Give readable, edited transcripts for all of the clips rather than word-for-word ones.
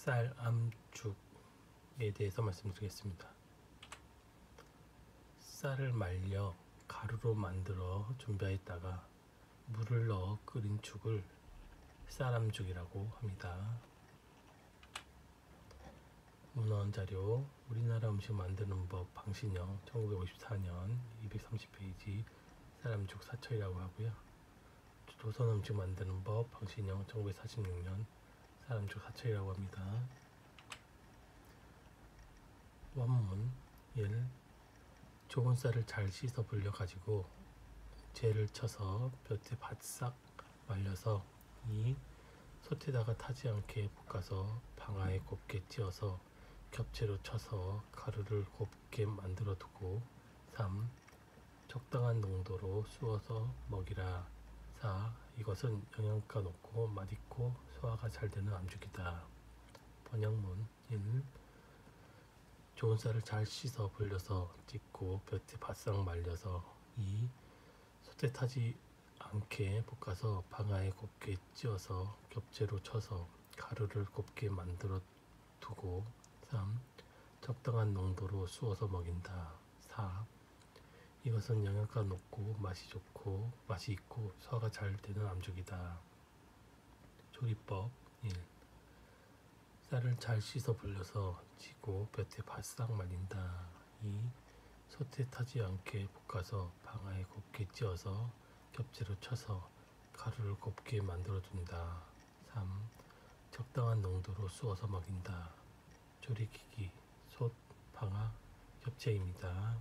쌀암죽에 대해서 말씀드리겠습니다. 쌀을 말려 가루로 만들어 준비했다가 물을 넣어 끓인 죽을 쌀암죽이라고 합니다. 문헌 자료 우리나라 음식 만드는 법 방신영 1954년 230페이지 쌀암죽 사철이라고 하고요. 조선 음식 만드는 법 방신영 1946년 쌀암죽 사철이라고 합니다. 원문 1. 좋은 쌀을 잘 씻어 불려 가지고 재를 쳐서 볕에 바싹 말려서 2. 솥에다가 타지 않게 볶아서 방아에 곱게 찧어서 겹채로 쳐서 가루를 곱게 만들어 두고 3. 적당한 농도로 쑤어서 먹이라. 4. 이것은 영양가 높고 맛있고 소화가 잘 되는 암죽이다. 번역문 1. 좋은 쌀을 잘 씻어 불려서 찢고 볕에 바싹 말려서 2. 솥에 타지 않게 볶아서 방아에 곱게 찧어서 겹채로 쳐서 가루를 곱게 만들어 두고 3. 적당한 농도로 쑤어서 먹인다. 4. 이것은 영양가 높고 맛이 있고 소화가 잘 되는 암죽이다. 조리법 1. 쌀을 잘 씻어 불려서 찌고 볕에 바싹 말린다. 2. 솥에 타지 않게 볶아서 방아에 곱게 찧어서 겹채로 쳐서 가루를 곱게 만들어 둔다. 3. 적당한 농도로 쑤어서 먹인다. 조리기기 솥, 방아, 겹채입니다.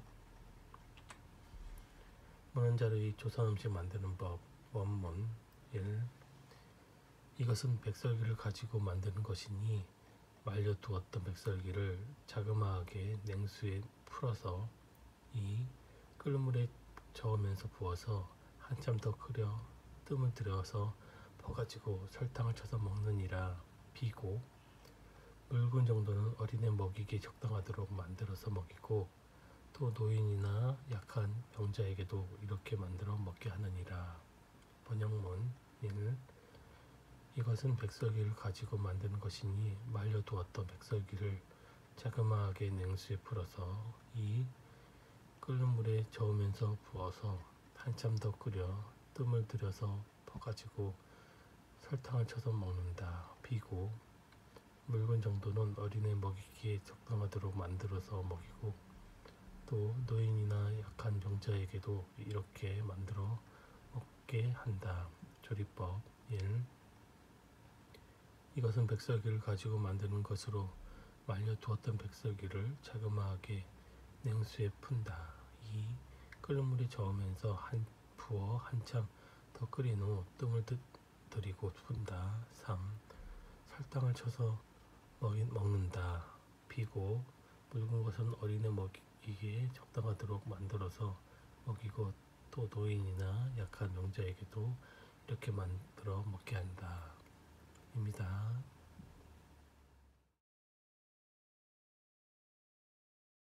문헌자료의 조선 음식 만드는 법 원문 1. 이것은 백설기를 가지고 만드는 것이니 말려두었던 백설기를 자그마하게 냉수에 풀어서 2. 끓는 물에 저으면서 부어서 한참 더 끓여 뜸을 들여서 퍼가지고 설탕을 쳐서 먹느니라. 비고 묽은 정도는 어린애 먹이기에 적당하도록 만들어서 먹이고 또 노인이나 약한 병자에게도 이렇게 만들어 먹게 하느니라. 번역문 1. 이것은 백설기를 가지고 만드는 것이니 말려두었던 백설기를 자그마하게 냉수에 풀어서 2. 끓는 물에 저으면서 부어서 한참 더 끓여 뜸을 들여서 퍼가지고 설탕을 쳐서 먹는다. 비고 묽은 정도는 어린애 먹이기에 적당하도록 만들어서 먹이고 또 노인이나 약한 병자에게도 이렇게 만들어 먹게 한다. 조리법 1. 이것은 백설기를 가지고 만드는 것으로 말려두었던 백설기를 자그마하게 냉수에 푼다. 2. 끓는 물에 저으면서 부어 한참 더 끓인 후 뜸을 들이고 푼다. 3. 설탕을 쳐서 먹는다. 비고 묽은 것은 어린애 먹이기에 적당하도록 만들어서 먹이고 또 노인이나 약한 병자에게도 이렇게 만들어 먹게 한다. 입니다.